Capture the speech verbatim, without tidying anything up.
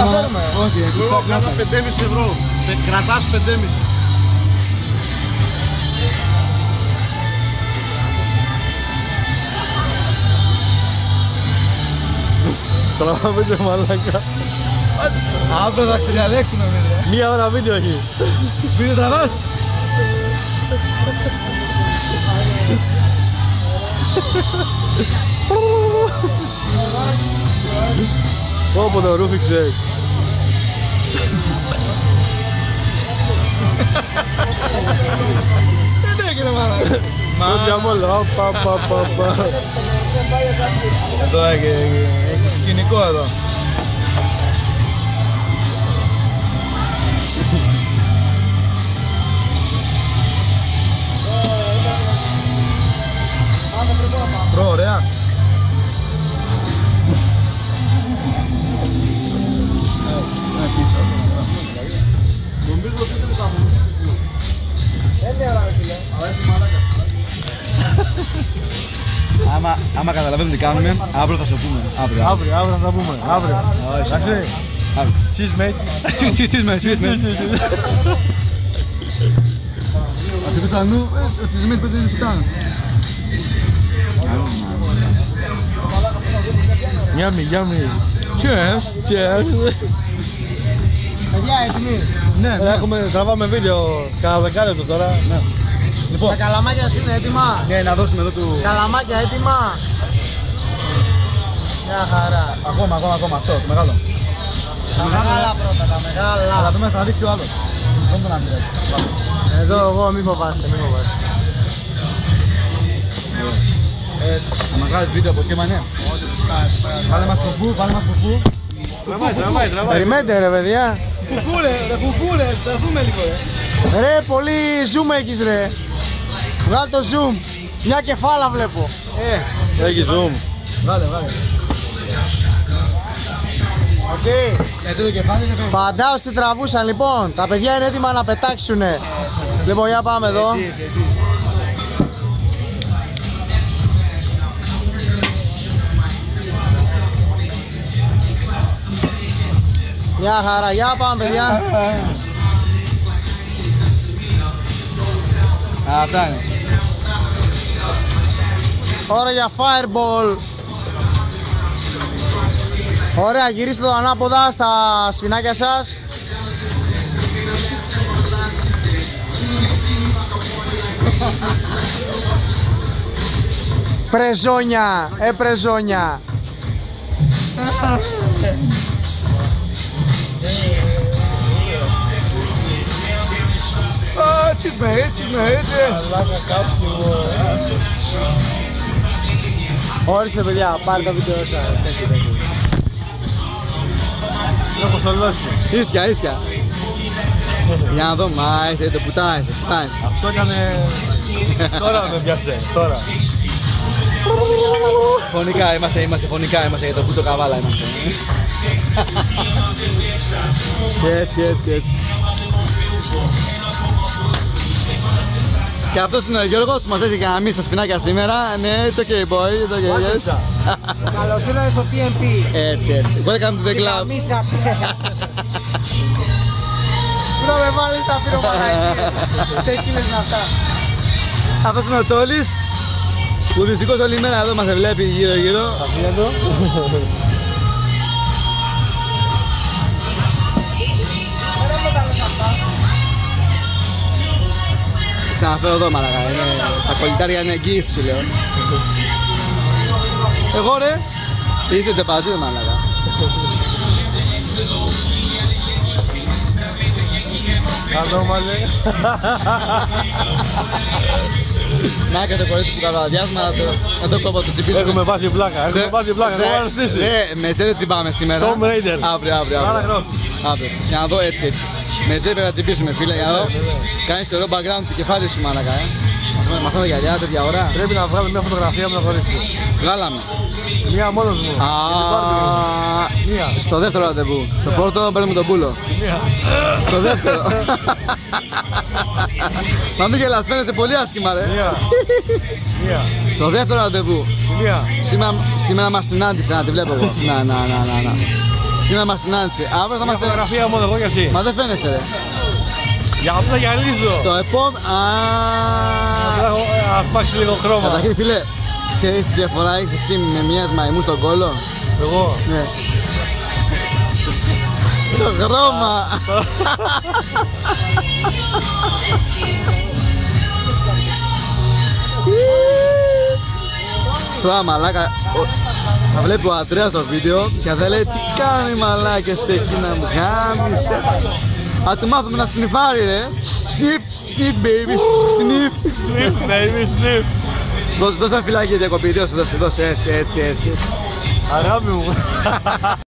Όχι, εγώ κάνα πέντε κόμμα πέντε ευρώ. Κρατάς πέντε κόμμα πέντε. Τραβά βίντεο μαλάκα. Αύριο θα ξεδιαλέξουμε βίντεο. Μία ώρα βίντεο έχει. Βίντεο τραβάς. Πω το ρούφιξε. Δεν έγινε μάλλον. Το διαμόλο. Εδώ έχει σκηνικό εδώ. Προ, ωραία. Νομίζω ότι δεν θα μου. Είναι ώρα φίλε. Αρέσει μαλάκα. Άμα, άμα καταλαβαίνουμε τι κάνουμε, αύριο θα σου πούμε. Αύριο, Αύριο, αύριο θα τα πούμε. Αύριο. Εντάξει. Cheers mate. Cheers mate, cheers mate. Αυτή που θα νου, cheers mate πέτρε είναι φτάνει. Yummy, yummy. Cheers. Cheers. Παιδιά, έτοιμοι. Ναι, Έχουμε, τραβάμε βίντεο κάνα δεκάλεπτο τώρα. Λοιπόν, Τα καλαμάκια σου είναι έτοιμα. ναι, να δώσουμε εδώ του... Καλαμάκια έτοιμα. Μια χαρά. Ακόμα, ακόμα, ακόμα, αυτό, το μεγάλο. Τα μεγάλα πρώτα, τα μεγάλα. Αλλά δούμε, θα δείξει ο άλλος. Δεν τον αντρέξει. Εδώ εγώ μην φοβάστε, μην φοβάστε. Έτσι, θα μας βγάλεις βίντεο από κύμα, ναι. Βάλε μας φουφού, βάλε μας φουφού. Τραβάει, τραβάει, τραβάει. Περιμένετε ρε παιδιά. Φουφού ρε, ρε φουφού ρε, θα δούμε λίγο ρε. Ρε, πολύ zoom έχεις ρε. Βγάλ' το zoom. Μια κεφάλα βλέπω. Ε, Έχει zoom. βάλε, βάλε. Οκ. Γιατί το κεφάλι είναι το... Φαντάω τι τραβούσαν λοιπόν. Τα παιδιά είναι έτοιμα να πετάξουνε. Λοιπόν, για πάμε εδώ. Μια χαρά, για πάμε παιδιά. Α, αυτά είναι. Ώρα για fireball. Ωραία, γυρίστε το ανάποδα στα σφινάκια σας. Πρεζόνια, ε πρεζόνια. Α, cheers mate, cheers mate. Μαλάκα κάψιμο. Ορίστε παιδιά, πάρε τα βίντεο σας. Έχω θολώσει. Ίσια, ίσια. Για να δω, μα είσαι το πουτά, είσαι, πουτά είσαι. Αυτό έκανε... Τώρα με πιάσε, τώρα. Φωνικά είμαστε, είμαστε, φωνικά είμαστε για το πούτο καβάλα είμαστε. Έτσι, έτσι, έτσι. Και αυτός είναι ο Γιώργος που μας έχει κανένα στα σπινάκια σήμερα. Ναι, it's okay boy, it's okay, yes. Καλώς ήρθατε στο τι εμ πι. Έτσι, έτσι. Welcome to the club. Μίσα Πού να με βάλεις τα πυρομαχαϊκή. Σε εκείνες είναι αυτά. Αυτός είναι ο Τόλης που δυστυχώς όλη μέρα εδώ μας βλέπει γύρω γύρω. Αφήνετο. Ξαναφέρω εδώ μαλακά, είναι... τα κολλητάρια είναι εγγύηση σου λέω. Εγώ ρε, είσαι τεπατή μαλακά. Καλό μαλέ. Να και το κορίτσι που καταδιάσμα να το κόβω το τσιπίσω. Έχουμε πάθει πλάκα, έχουμε πάθει πλάκα, έχουμε αρρωστήσει. Ναι, με εσέ δεν τσιμπάμε σήμερα. Tomb Raider. Αύριο, αύριο, αύριο. Αύριο. Για να δω έτσι, έτσι. Με εσέ πρέπει να τσιμπήσουμε φίλε, για να δω. Κάνεις το ωραίο background του κεφάλι σου μάλακα, ε. Με αυτά τα γυαλιά, τέτοια ώρα. Πρέπει να βγάλουμε μια φωτογραφία με το κορίτσι. Βγάλαμε. Μία μόνος μου. Α, Μία. στο δεύτερο ραντεβού. Στο πρώτο παίρνουμε τον πούλο. Μία. Στο δεύτερο. Μα μην γελάς, φαίνεσαι πολύ άσχημα ρε. Μία. Μία. Στο δεύτερο ραντεβού. Μία. Σήμερα, σήμερα μας συνάντησε να τη βλέπω εγώ. Να, να, να, να, να. Σήμερα μας συνάντησε. Αύριο θα Μια είμαστε. φωτογραφία μόνο εγώ και εσύ. Μα δεν φαίνεσαι, ρε. Για απλά γυαλίζω. Στο επόμενο. Απλά έχω αρπάξει λίγο χρώμα. Καταρχήν, φίλε, ξέρεις τι διαφορά έχεις εσύ με μιας μαϊμού στον κόλλο? Εγώ. Ναι. Το χρώμα. Τώρα μαλάκα, ο- θα βλέπει ο Αντρέας το βίντεο και θα λέει τι κάνει μαλάκες εκεί να μου γάμισε. Θα του μάθουμε να σνιφάρει ρε. Σνιφ, σνιφ baby, σνιφ. Sniff, baby, sniff. Δώσε, δώσε ένα φυλάκι για διακοπή, δώσε, δώσε, δώσε, έτσι, έτσι, έτσι. Αγάπη μου.